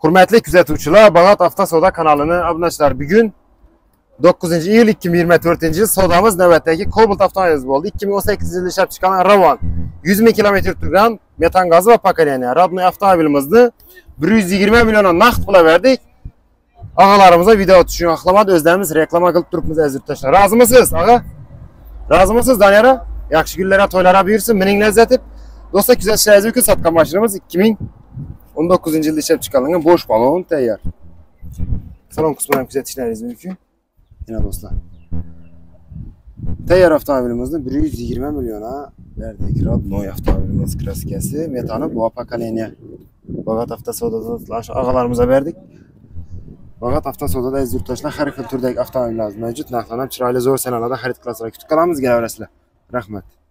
Hürmetli kuzatuvchilar, Bağat Avtosoda kanalını abunachilari, bugun 9 iyul 2024 yil sodamiz navbatdagi Cobalt avtomobilimiz bo'ldi. 2018 yilda ishlab chiqqan Ravon 100 ming kilometr turgan metan gazi va pokoleniya rodnoy avtomobilimizni 120 million naqd pula verdik. Ağalarımıza video tutuşunu axlamadı, özlərimiz reklama qılıb turibmiz aziz yurtdoshlar. Razımısınız ağa? Razımısınız Danyara? Yaxshi kunlara, to'ylara buyursin, mening lazzati. Do'stlar, kuzatishlar uchun sotgan mashinamiz 2019 yilda ishlab chiqarilgan bo'sh balon tayyor. Salon qismidan kuzatishlaringiz mumkin. Yana do'stlar. Tayyor avtomobilimizni 120 milliona verdik. Rodnoy avtomobilimiz kraskasi, metani bu pokoleniya. Bağat Avtosoda ağalarımıza verdik. Bağat Avtosodada aziz yurtdoshlar har xil turdagi avtomobillarimiz mavjud. Narxlar ham chiroyli, zo'r sanalarda xarid qilasizlar. Kutib qolamiz, kelaverasizlar. Rahmat.